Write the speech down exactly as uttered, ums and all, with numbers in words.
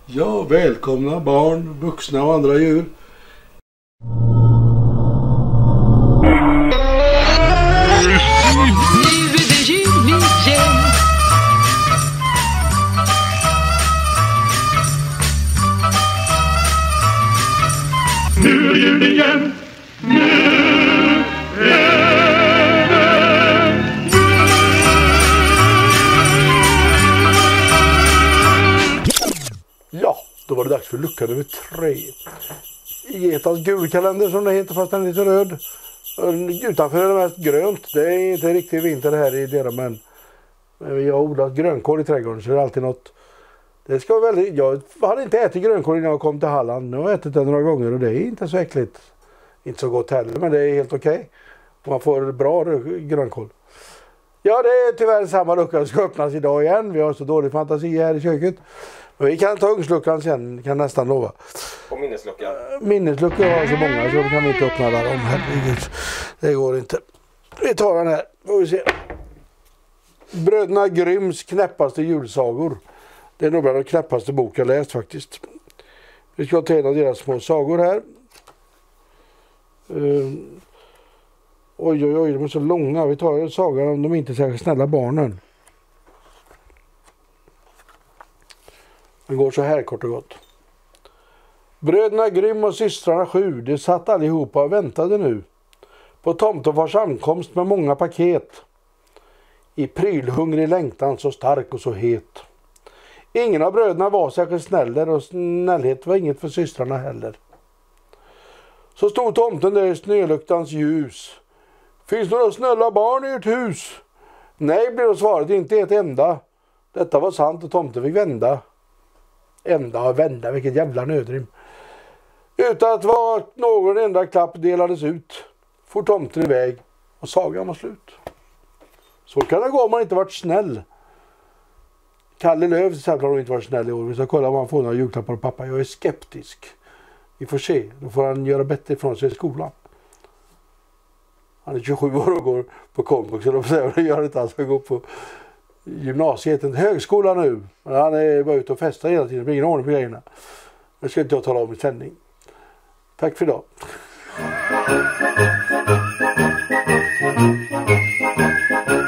Ja, välkomna barn, vuxna och andra djur. Nu är jul igen. Ja, då var det dags för lucka nummer tre. Getans julkalender som det heter, fast den är lite röd. Utanför är det mest grönt. Det är inte riktigt vinter här i deras, men vi har odlat grönkål i trädgården, så det är alltid något. Det ska vara väldigt, jag hade inte ätit grönkål innan jag kom till Halland. Nu har jag ätit det några gånger och det är inte så äckligt. Inte så gott heller, men det är helt okej. Okay. Man får bra grönkål. Ja, det är tyvärr samma lucka som ska öppnas idag igen. Vi har så dålig fantasi här i köket. Men vi kan ta ugnsluckan sen, kan nästan lova. Och minnesluckan? Minnesluckor har så många så kan vi inte öppna där om. Herregud, det går inte. Vi tar den här, får vi se. Bröderna Grimms knäppaste julsagor. Det är nog bland de knäppaste bok jag läst faktiskt. Vi ska ta en av deras små sagor här. Uh, oj oj oj, de är så långa. Vi tar en saga om de inte är särskilt snälla barnen. Den går så här kort och gott. Bröderna Grimm och systrarna Sju, de satt allihopa och väntade nu på tomtefars ankomst med många paket. I prylhungrig längtan så stark och så het. Ingen av bröderna var särskilt snäller och snällhet var inget för systrarna heller. Så stod tomten där i snöluktans ljus. Finns det några snälla barn i ert hus? Nej, blev det svaret, inte ett enda. Detta var sant och tomten fick vända. Ända och vända, vilket jävla nödrim. Utan att vara någon enda klapp delades ut. For tomten iväg och sagan var slut. Så kan det gå om man inte varit snäll. Kalle Löv till exempel har inte varit snäll i år. Vi ska kolla om han får några julklappar av pappa. Jag är skeptisk. Vi får se. Då får han göra bättre ifrån sig i skolan. Han är tjugosju år och går på komvux. Så då gör det inte alls. Han går på gymnasiet, en högskola nu. Men han är bara ute och festar hela tiden. Det blir ingen ordning på grejerna. Det ska inte jag tala om i sändning. Tack för idag. Thank you.